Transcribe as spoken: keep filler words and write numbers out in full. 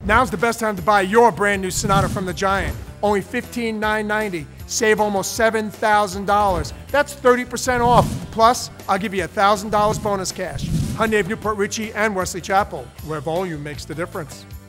Now's the best time to buy your brand new Sonata from the Giant. Only fifteen thousand nine hundred ninety dollars. Save almost seven thousand dollars. That's thirty percent off. Plus, I'll give you one thousand dollars bonus cash. Hyundai of Newport Richey and Wesley Chapel, where volume makes the difference.